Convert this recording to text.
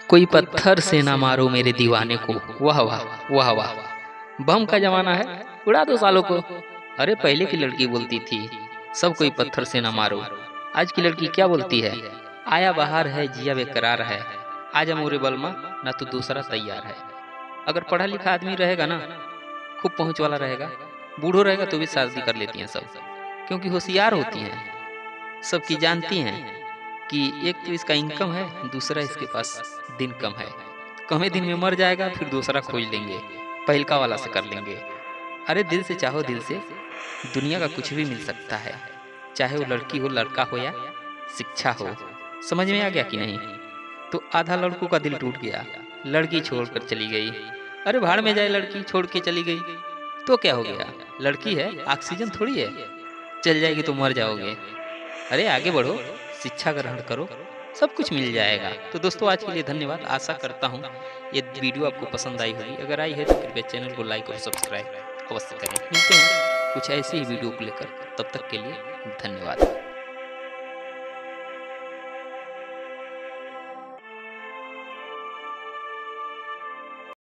कोई पत्थर से ना मारो मेरे दीवाने को। वाह वाह वाह वाह। बम का जमाना है, उड़ा दो सालों को। अरे पहले की लड़की बोलती थी सब कोई पत्थर से ना मारो। आज की लड़की क्या बोलती है? आया बाहर है जिया बेकरार है, आजा मोरे बलमा ना तो दूसरा तैयार है। अगर पढ़ा लिखा आदमी रहेगा ना, खूब पहुंच वाला रहेगा, बूढ़ो रहेगा तो भी शादी कर लेती हैं सब, क्योंकि होशियार होती हैं, सबकी जानती हैं कि एक तो इसका इनकम है, दूसरा इसके पास दिन कम है। कम दिन में मर जाएगा, फिर दूसरा खोज लेंगे, पहलका वाला से कर लेंगे। अरे दिल से चाहो दिल से, दुनिया का कुछ भी मिल सकता है, चाहे वो लड़की हो, लड़का हो या शिक्षा हो। समझ में आ गया कि नहीं? तो आधा लड़कों का दिल टूट गया, लड़की छोड़कर चली गई। अरे भाड़ में जाए, लड़की छोड़ के चली गई तो क्या हो गया? लड़की है, ऑक्सीजन थोड़ी है, चल जाएगी तो मर जाओगे। अरे आगे बढ़ो, शिक्षा ग्रहण करो, सब कुछ मिल जाएगा। तो दोस्तों आज के लिए धन्यवाद। आशा करता हूँ ये वीडियो आपको पसंद आई होगी। अगर आई है तो कृपया चैनल को लाइक और सब्सक्राइब अवश्य करें। मिलते हैं कुछ ऐसी ही वीडियो को लेकर, तब तक के लिए धन्यवाद।